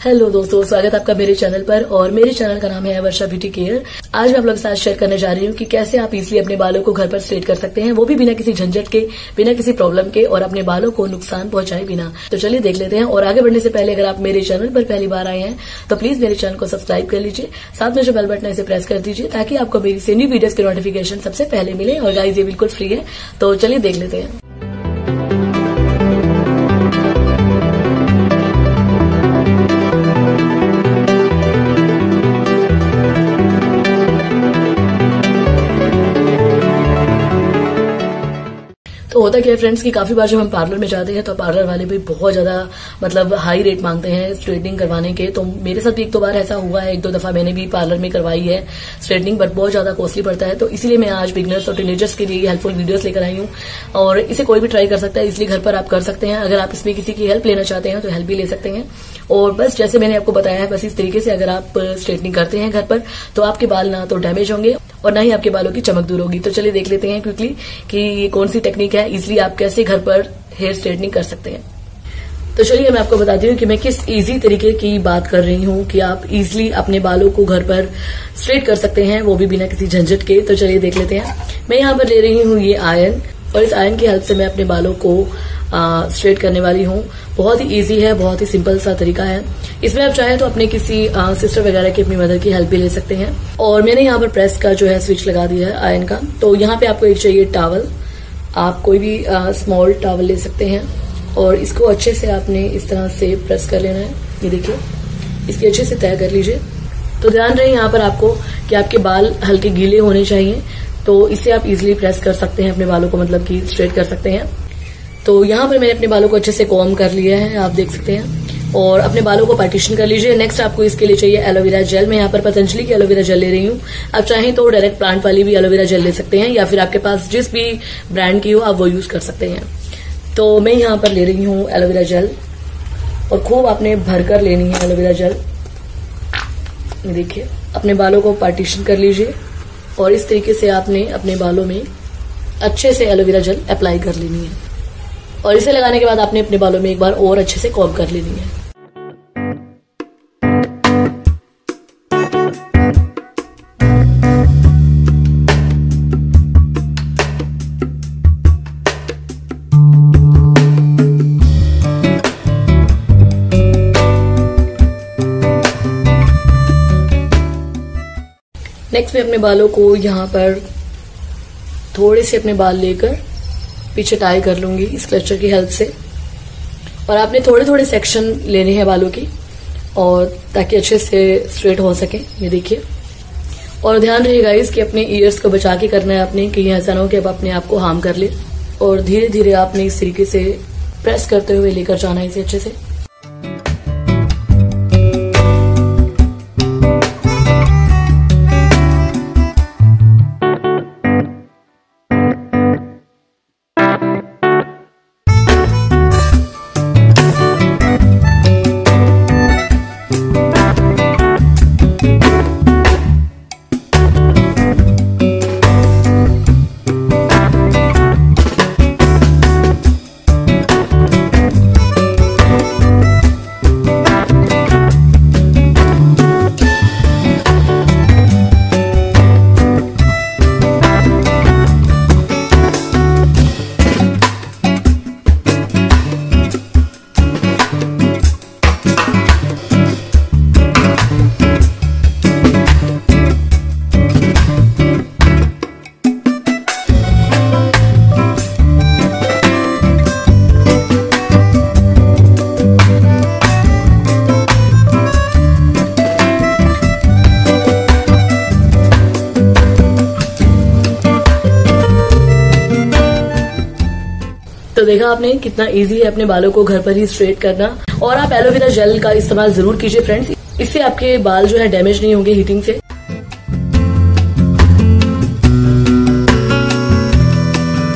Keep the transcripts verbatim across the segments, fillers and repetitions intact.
Hello दोस्तों, स्वागत है आपका मेरे चैनल पर। और मेरे चैनल का नाम है वर्षा ब्यूटी केयर। आज मैं आप लोगों के साथ शेयर करने जा रही हूँ कि कैसे आप इजीली अपने बालों को घर पर स्ट्रेट कर सकते हैं, वो भी बिना किसी झंझट के, बिना किसी प्रॉब्लम के, और अपने बालों को नुकसान पहुंचाए बिना। तो चलिए देख लेते हैं। और आगे बढ़ने से पहले अगर आप मेरे चैनल पर पहली बार आए हैं तो प्लीज मेरे चैनल को सब्सक्राइब कर लीजिए, साथ में जो बेल बटन है इसे प्रेस कर दीजिए ताकि आपको मेरी से न्यू वीडियोस की नोटिफिकेशन सबसे पहले मिले। और गाइस, ये बिल्कुल फ्री है, तो चलिए देख लेते हैं। तो होता क्या है फ्रेंड्स कि काफी बार जब हम पार्लर में जाते हैं तो पार्लर वाले भी बहुत ज्यादा मतलब हाई रेट मांगते हैं स्ट्रेटनिंग करवाने के। तो मेरे साथ भी एक दो बार ऐसा हुआ है, एक दो दफा मैंने भी पार्लर में करवाई है स्ट्रेटनिंग, बट बहुत ज्यादा कॉस्टली पड़ता है। तो इसीलिए मैं आज बिगनर्स और टीनेजर्स के लिए हेल्पफुल वीडियोस लेकर आई हूँ और इसे कोई भी ट्राई कर सकता है, इसलिए घर पर आप कर सकते हैं। अगर आप इसमें किसी की हेल्प लेना चाहते हैं तो हेल्प भी ले सकते हैं। और बस जैसे मैंने आपको बताया है, बस इस तरीके से अगर आप स्ट्रेटनिंग करते हैं घर पर तो आपके बाल ना तो डैमेज होंगे और ना ही आपके बालों की चमक दूर होगी। तो चलिए देख लेते हैं क्विकली कि ये कौन सी टेक्निक है, इजिली आप कैसे घर पर हेयर स्ट्रेटनिंग कर सकते हैं। तो चलिए मैं आपको बताती हूँ कि मैं किस इजी तरीके की बात कर रही हूँ कि आप इजिली अपने बालों को घर पर स्ट्रेट कर सकते हैं, वो भी बिना किसी झंझट के। तो चलिए देख लेते हैं। मैं यहाँ पर ले रही हूँ ये आयरन, और इस आयरन की हेल्प से मैं अपने बालों को आ, स्ट्रेट करने वाली हूँ। बहुत ही इजी है, बहुत ही सिंपल सा तरीका है। इसमें आप चाहें तो अपने किसी आ, सिस्टर वगैरह की, अपनी मदर की हेल्प भी ले सकते हैं। और मैंने यहाँ पर प्रेस का जो है स्विच लगा दिया है आयरन का। तो यहाँ पे आपको एक चाहिए टॉवल, आप कोई भी स्मॉल टॉवल ले सकते हैं और इसको अच्छे से आपने इस तरह से प्रेस कर लेना है। ये देखिए, इसकी अच्छे से तय कर लीजिए। तो ध्यान रहे यहाँ पर आपको कि आपके बाल हल्के गीले होने चाहिए, तो इससे आप इजिली प्रेस कर सकते हैं अपने बालों को, मतलब कि स्ट्रेट कर सकते हैं। तो यहाँ पर मैंने अपने बालों को अच्छे से कॉम कर लिया है, आप देख सकते हैं। और अपने बालों को पार्टीशन कर लीजिए। नेक्स्ट आपको इसके लिए चाहिए एलोवेरा जेल। मैं यहाँ पर पतंजलि की एलोवेरा जेल ले रही हूँ। आप चाहें तो डायरेक्ट प्लांट वाली भी एलोवेरा जेल ले सकते हैं, या फिर आपके पास जिस भी ब्रांड की हो आप वो यूज कर सकते हैं। तो मैं यहाँ पर ले रही हूँ एलोवेरा जेल, और खूब आपने भरकर लेनी है एलोवेरा जेल। देखिए, अपने बालों को पार्टीशन कर लीजिए और इस तरीके से आपने अपने बालों में अच्छे से एलोवेरा जेल अप्लाई कर लेनी है। और इसे लगाने के बाद आपने अपने बालों में एक बार और अच्छे से कॉम्ब कर लेनी है। नेक्स्ट में अपने बालों को यहाँ पर थोड़े से अपने बाल लेकर पीछे टाई कर लूंगी इस क्लचर की हेल्प से। और आपने थोड़े थोड़े सेक्शन लेने हैं बालों की, और ताकि अच्छे से स्ट्रेट हो सके। ये देखिए, और ध्यान रहे गाइस कि अपने ईयर्स को बचा के करना है आपने, कि ऐसा ना हो कि आप अपने आप को हार्म कर ले। और धीरे धीरे आपने इस तरीके से प्रेस करते हुए लेकर जाना है इसे अच्छे से। तो देखा आपने कितना इजी है अपने बालों को घर पर ही स्ट्रेट करना। और आप एलोवेरा जेल का इस्तेमाल जरूर कीजिए फ्रेंड्स, इससे आपके बाल जो है डैमेज नहीं होंगे हीटिंग से।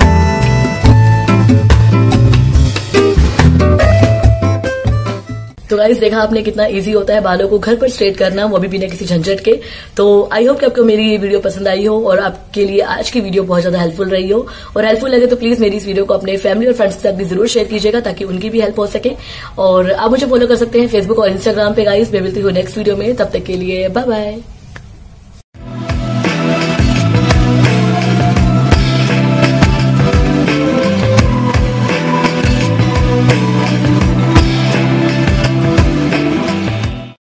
तो गाइस देखा आपने कितना इजी होता है बालों को घर पर स्ट्रेट करना, वो भी बिना किसी झंझट के। तो आई होप कि आपको मेरी ये वीडियो पसंद आई हो और आपके लिए आज की वीडियो बहुत ज्यादा हेल्पफुल रही हो। और हेल्पफुल लगे तो प्लीज मेरी इस वीडियो को अपने फैमिली और फ्रेंड्स के साथ भी जरूर शेयर कीजिएगा ताकि उनकी भी हेल्प हो सके। और आप मुझे फॉलो कर सकते हैं फेसबुक और इंस्टाग्राम पे गाइस। मैं मिलती हूँ नेक्स्ट वीडियो में, तब तक के लिए बाय बाय।